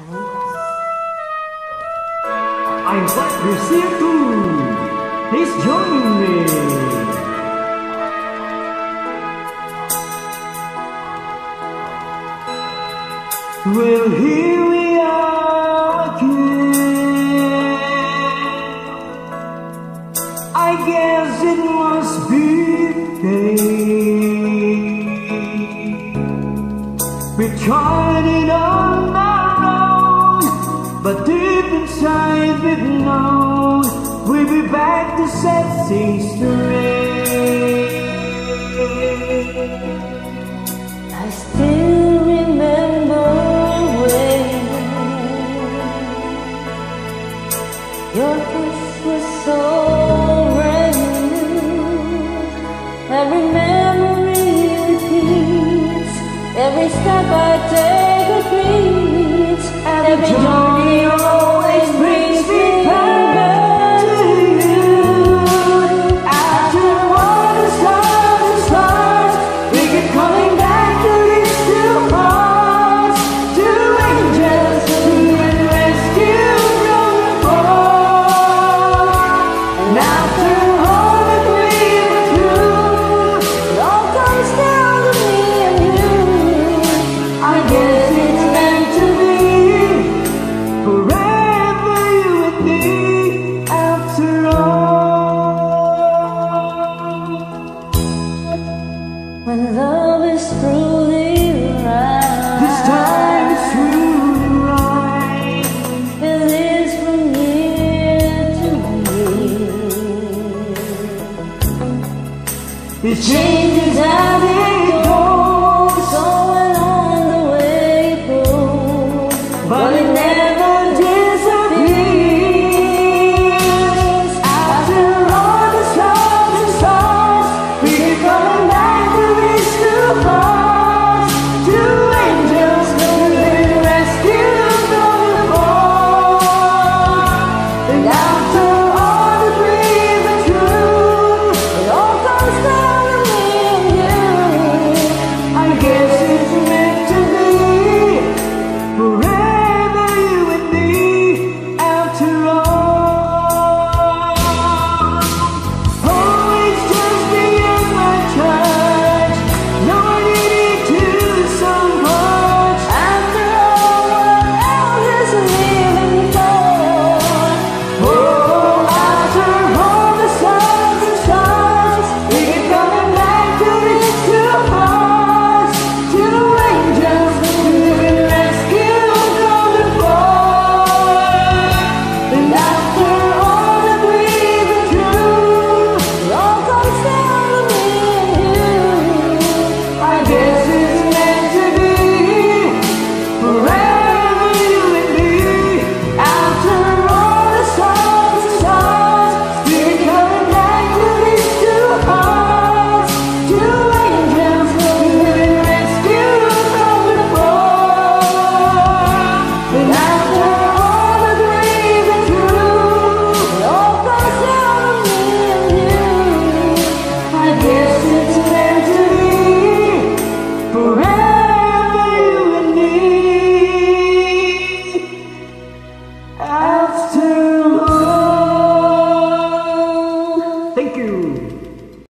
I'm glad you see it too. Please join me. Well, here we are again. I guess it must be fate. We tried it on our own, but deep inside we've known we'll be back to set things straight. I still remember when your kiss was so brand new. Every memory repeats, every step I take repeats, and every journey always brings me back to you. After all the stars, we keep coming back to these two hearts, two angels who can rescue from the fall. And after all that we've been through, it all comes down to me and you. I guess it's meant to be, forever you and me. After all, when love is truly right, this time it's truly right. it is from year to year. It changes as it goes, Going on the way it goes, but it never